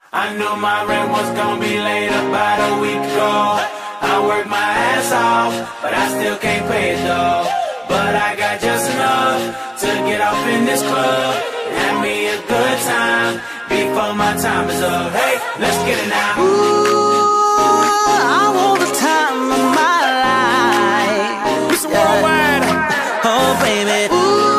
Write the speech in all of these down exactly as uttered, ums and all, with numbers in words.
I knew my rent was gonna be late about a week ago. I worked my ass off, but I still can't pay it though. But I got just enough to get off in this club and have me a good time before my time is up. Hey, let's get it now. Ooh, I want the time of my life. Mister Worldwide. Oh, baby.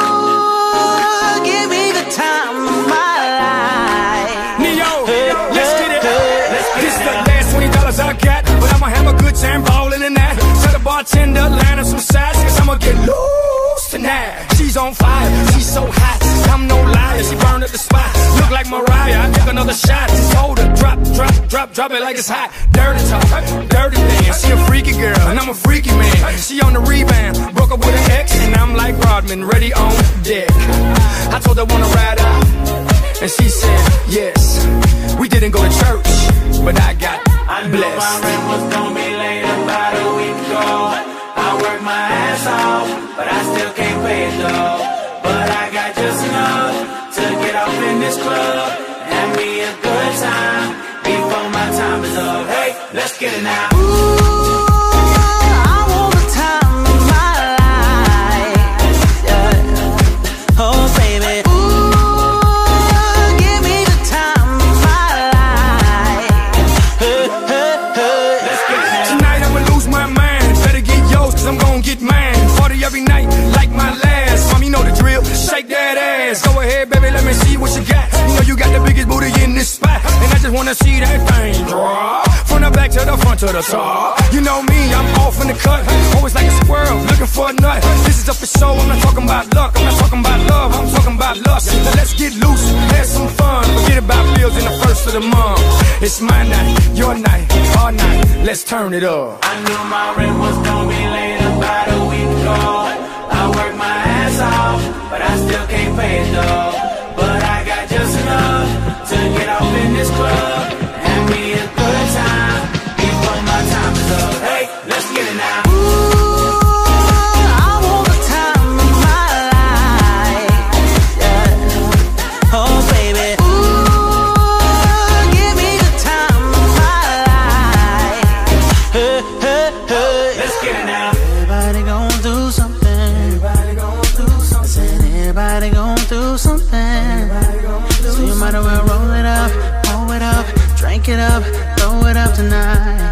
Ooh, give me the time of my life. Neo, let's get it. This is the last twenty dollars I got, but I'ma have a good time ballin' in that. Tell the bartender, line up some sides, cause I'ma get loose tonight. She's on fire, she's so hot, I'm no liar, she burned up the spot. Look like Mariah, I took another shot. Just hold her, drop, drop, drop, drop it like it's hot. Dirty talk, dirty dance, she a freaky girl, and I'm a freaky man. She on the rebound, broke up with an ex, and I'm like Rodman, ready on deck. I told her wanna ride out, and she said yes. We didn't go to church, but I got I knew blessed. my rent was gonna be late about a week ago. I worked my ass off, but I still can't pay it though. But I got just enough to get off in this club and have me a good time before my time is up. Hey, let's get it now. Ooh, I want the time of my life. Yeah. Oh, baby. Ooh, give me the time of my life. Hey, hey, hey. Let's get it now. Tonight I'ma lose my mind. Better get yours, cause I'm gon' get mine. Party every night like my last. Mom, you know the drill. Shake that ass. Go ahead, baby, let me see what you got. You know you got the biggest booty in this spot, and I just wanna see that thing drop. From the back to the front to the top. You know me, I'm off in the cut. Always like a squirrel, looking for a nut. This is up for show, I'm not talking about luck. I'm not talking about love, I'm talking about lust. So let's get loose, have some fun. Forget about bills in the first of the month. It's my night, your night, our night. Let's turn it up. I knew my rent was gonna be late about a week ago. I worked my ass off, but I still can't pay it though. But I got just enough to get off in this club and have me a good time before my time is up. Hey, let's get it now. Ooh, I want the time of my life. Yeah. Oh, baby. Ooh, give me the time of my life. Hey, hey, hey. Let's get it now. Everybody gon' do something. Everybody gon' do something. Everybody gon' do something. So you might as well roll it up, roll it up, drink it up, throw it up tonight.